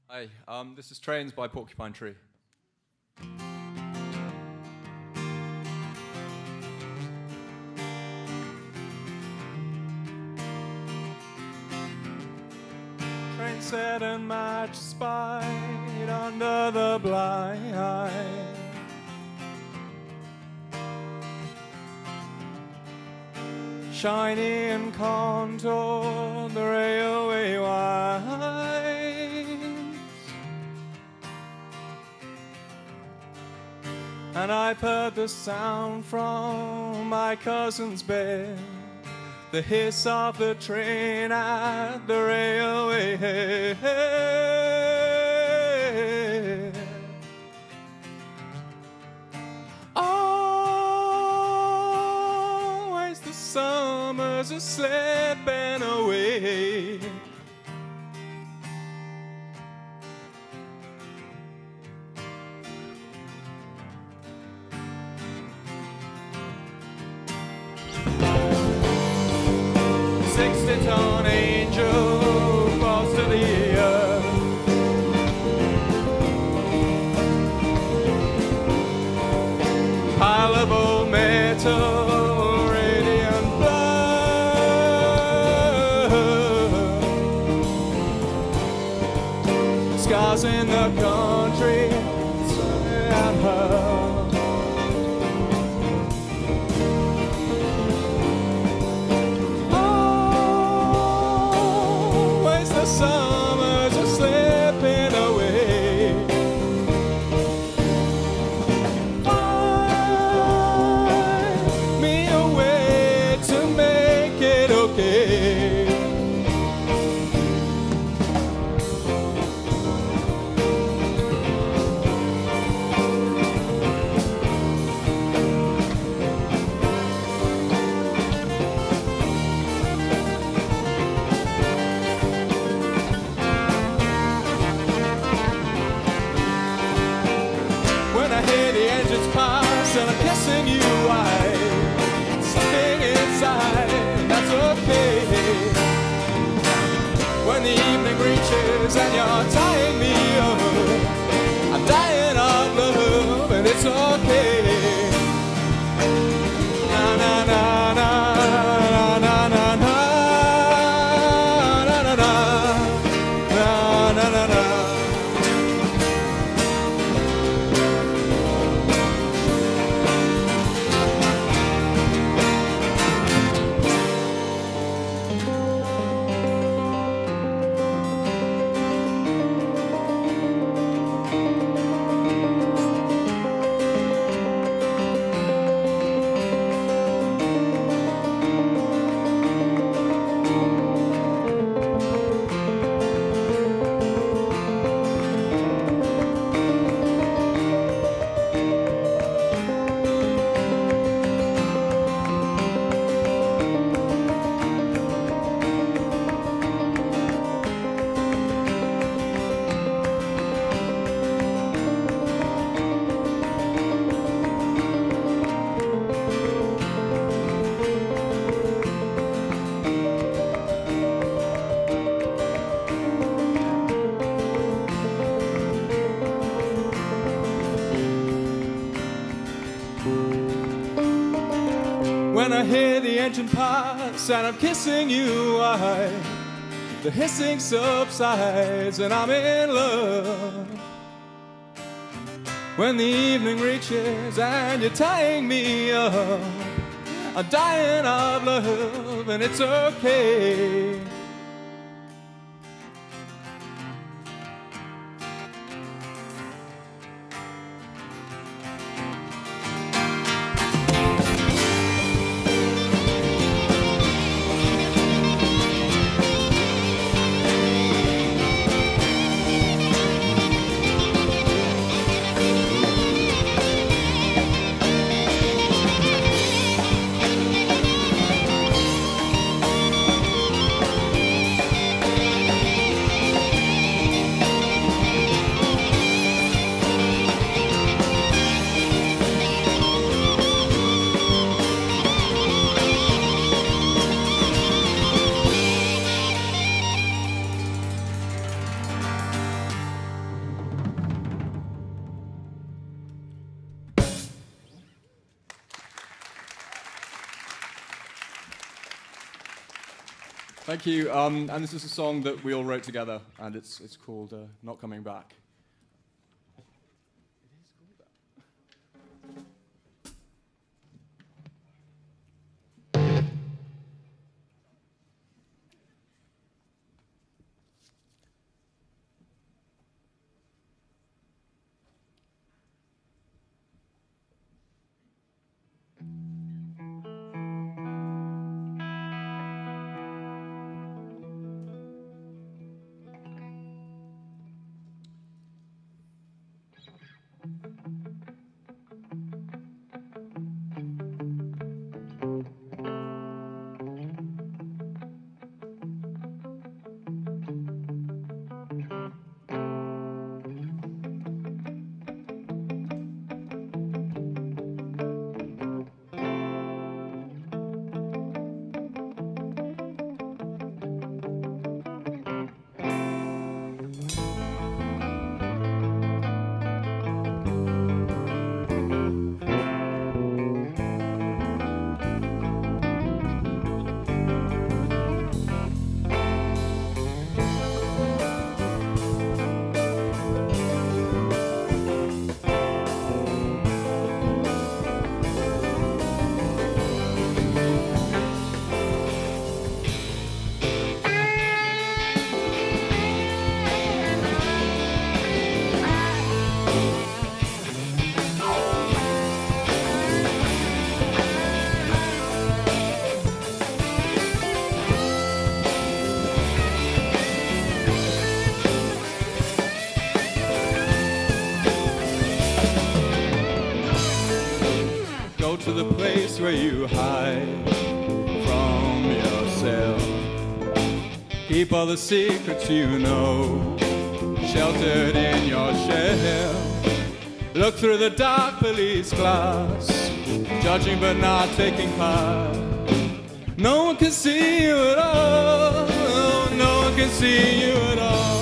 Hi, this is Trains by Porcupine Tree. Train set and match spied under the blind. Shiny and contoured, the railway winds, and I've heard the sound from my cousin's bed, the hiss of the train at the railway head. Always the summers are slipping away. Sixty-ton angel falls to the earth. Pile of old metal, radiant blood. Scars in the country, and her. Summers are slipping away. Find me a way to make it okay. And I'm kissing you, something inside, that's okay. When the evening reaches and you're tying me up, I'm dying of love, and it's okay. Na na na na na na na na na na na na na na. When I hear the engine pass and I'm kissing you, the hissing subsides and I'm in love. When the evening reaches and you're tying me up, I'm dying of love, and it's okay. Thank you. And this is a song that we all wrote together, and it's called Not Coming Back. To the place where you hide from yourself. Keep all the secrets you know sheltered in your shell. Look through the dark police glass, judging but not taking part. No one can see you at all. No one can see you at all.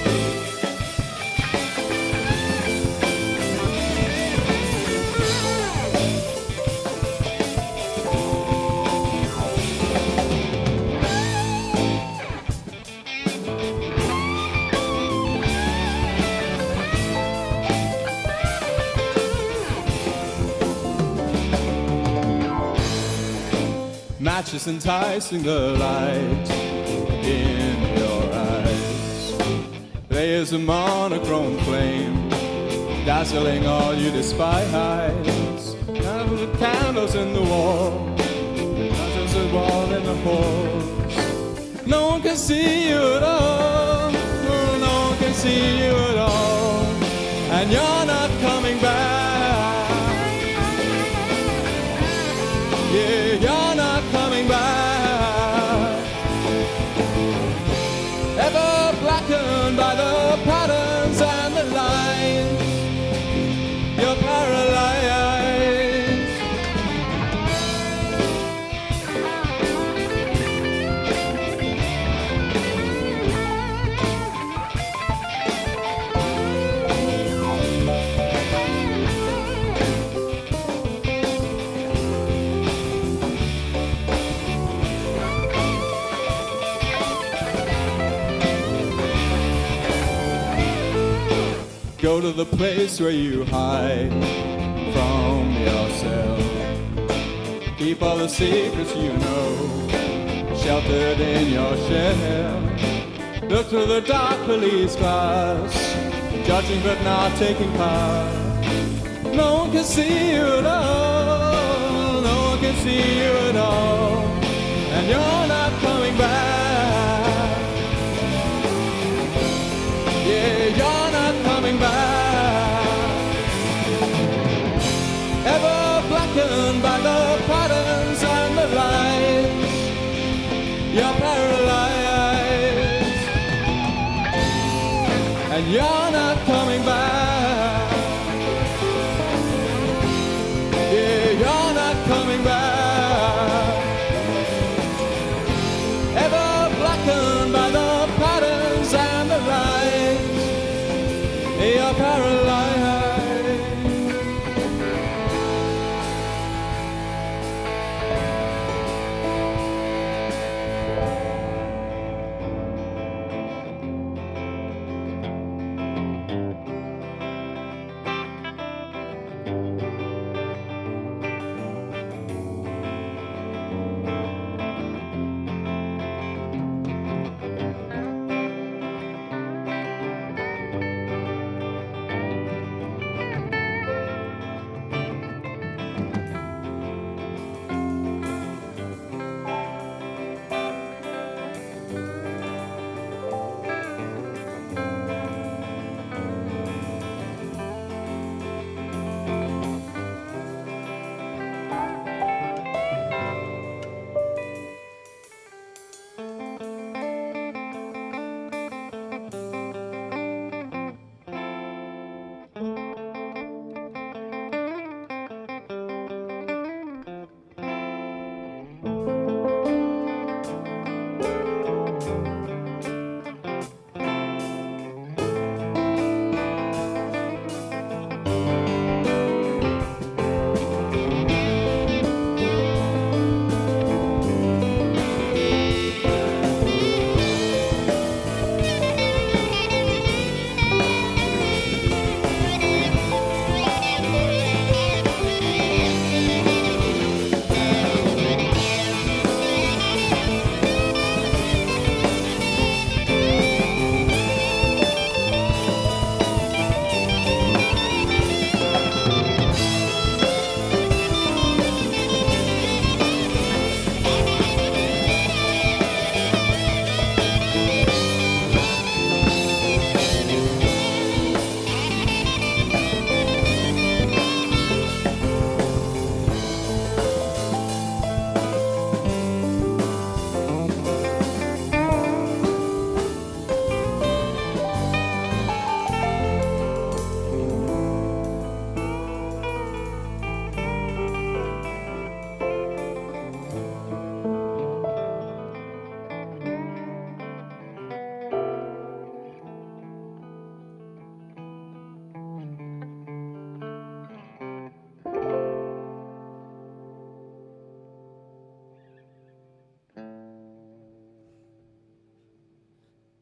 Matches enticing the light in your eyes. There's a monochrome flame dazzling all you despise. And the candles in the wall, candles in the wall in the halls. No one can see you at all. No one can see you at all. And you're not coming back. Yeah, you're not coming back. Ever blackened by the patterns and the lines. You're paralyzed. Go to the place where you hide from yourself. Keep all the secrets you know sheltered in your shell. Look through the dark police glass, judging but not taking part. No one can see you at all. No one can see you at all. And you're not coming back. Yeah, you're not coming back. Ever blackened by the patterns and the lines. You're paralyzed. And you're not coming back. Yeah, you're not coming back. Ever blackened by the patterns and the lines. You're paralyzed.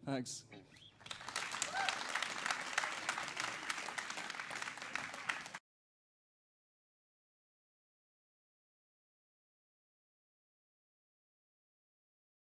Thanks.